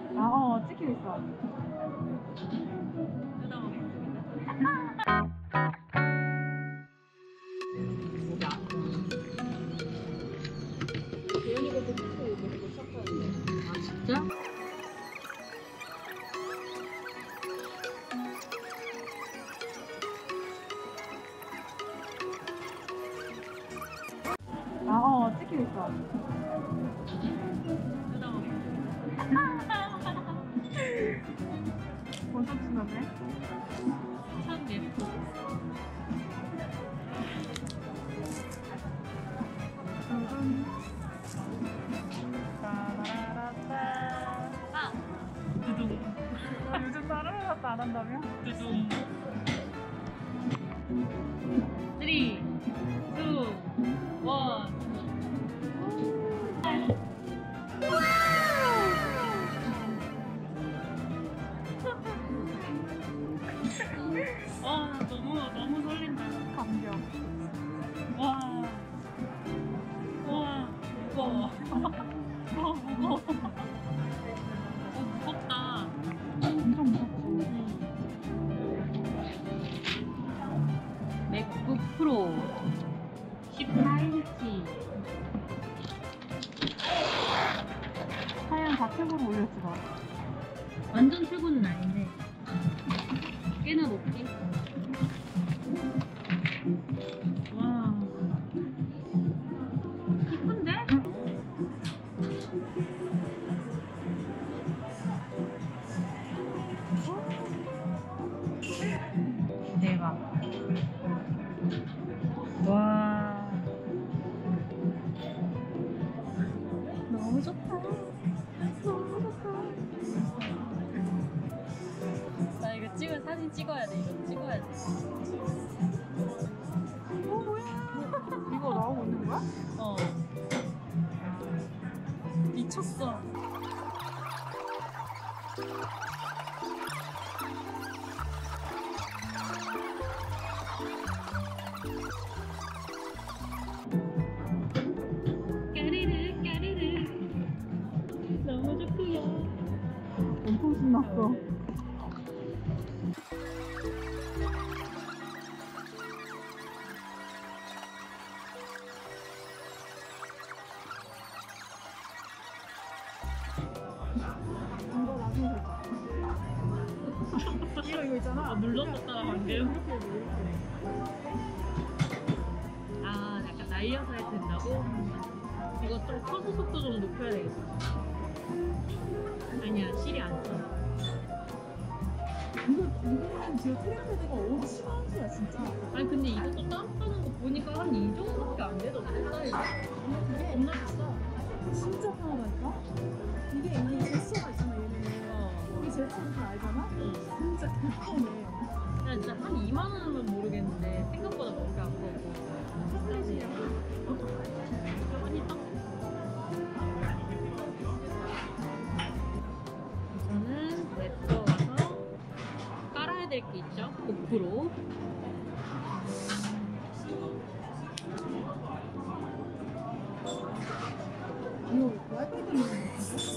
찍히고 있어. 대현이가 그 밑에 여기 시작하는데. 아, 진짜? 찍히고 있어. 원점 친다네? 참 예뻐. 아! 두둥. 요즘 따라라라도 안 한다며? 두둥. 3, 2, 1. 너무 설렌다. 감격. 와. 무거워. 무거워. 무겁다. 엄청 무섭지. 맥북 프로 14인치. 하얀 좌측으로 올렸지 나. 완전 최고는 아닌데 꽤나 높게. 와, 이쁜데? 대박. 와, 너무 좋다. 나 이거 사진 찍어야 돼. 이거 찍어야 돼. 뭐야? 이거 나오고 있는 거야? 어. 미쳤어. 까르르 너무 좋구요. 엄청 신났어. 이거 나중에 살짝. 이거 있잖아. 눌렀었다 방금. 아, 약간 날려서 해야 된다고? 이거 좀 커서 속도 좀 높여야 되겠어. 아니야, 실이 안 써. 이거는 지금 트랙패드가 어디 심한지야 진짜. 아니 근데 이것도 깜빡하는 거 보니까 한 이 정도밖에 안 되던데 사이즈. 이게 겁나 비싸. 진짜 편하다니까? 이게 이 제스처가 있잖아 얘는. 이게 제스처는 다 알잖아? 응. 진짜 개편해. 야 진짜 한 2만 원은 모르겠는데 생각보다 그렇게 안 거고. 타블렛이냐고? 가만히 딱. 저는 랩store 가서 깔아야 될 게 있죠. 고프로. 이거 와이파이 때문에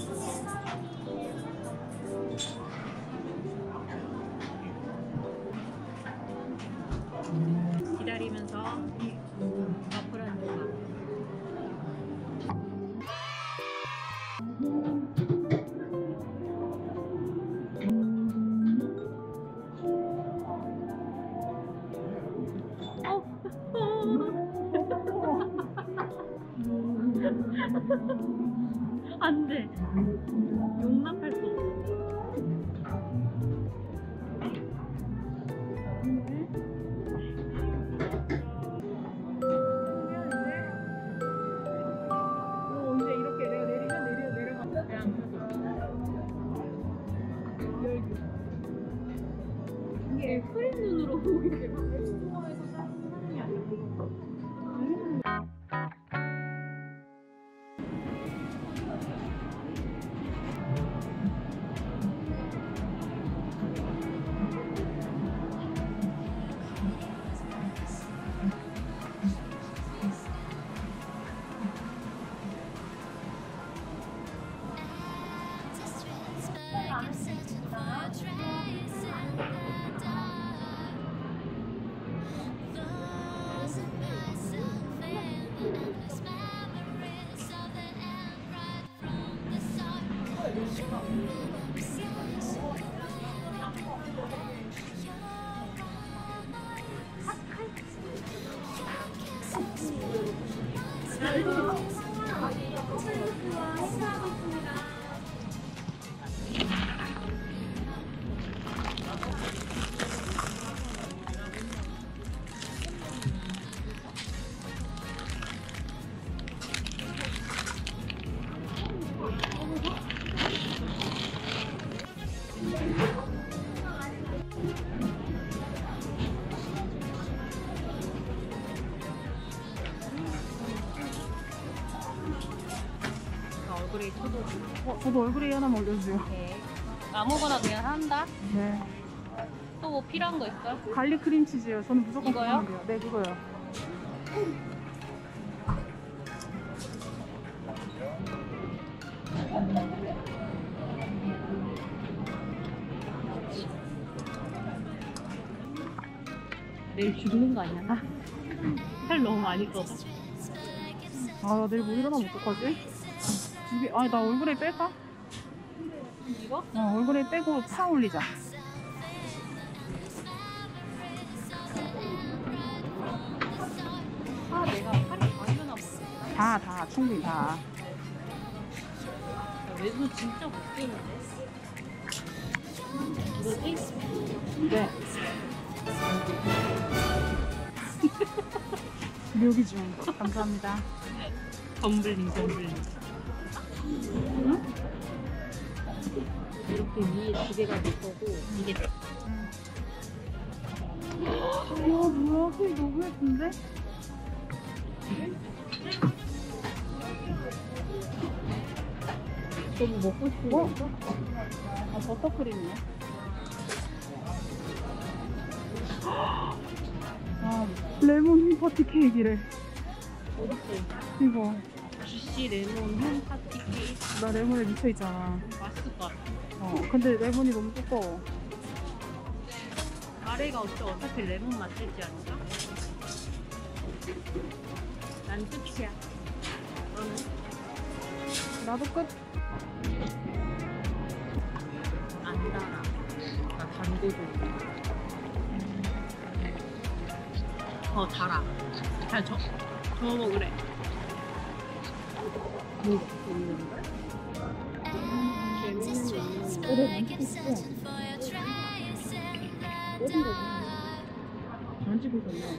기다리면서 앞으로 앉아봐. 안 돼. 용납할 수 없어. 언제 이렇게 내가 내려가 그냥 열기. 이게 흐린 눈으로 보기 때문에. 엑스토어에서 사는 게 아니야. 얼굴에 쳐도 저도 얼굴에 하나만 올려주세요. 돼. 아무거나 그냥 한다. 네. 또 뭐 필요한 거 있어요? 갈릭 크림치즈요. 저는 무조건 이거요? 그거는 돼요. 네, 그거요. 내일 죽는 거 아니야? 살 너무 많이 써서. 아, 내일 못 일어나면 어떡하지? 아니, 나 얼굴에 뺄까? 이거? 얼굴에 빼고 파 올리자. 아, 내가 팔이 당연한 모르겠어. 다, 충분히 다. 외모 진짜 못 끼는데? 이거지? 네. 묘기 중. 감사합니다. 덤블링. 응? 이렇게 위에 두 개가 될 거고, 이게 와, 뭐야. 소리 너무 예쁜데? 너무 먹고 싶어. 아, 버터크림이네. 아, 레몬 파티 케이크래. 어딨어? 이거. 주시 레몬 홈 파티 케이크. 나 레몬에 미쳐있잖아. 맛있을 것 같아. 근데 레몬이 너무 두꺼워. 아래가 어차피 레몬 맛 되지 않을까? 난 끝이야. 너는? 나도 끝. 안 달아. 나 단 거 좋아. 달아. 잘 저어 먹으래. 뭐 있는 거야? 안 찍고 있었네.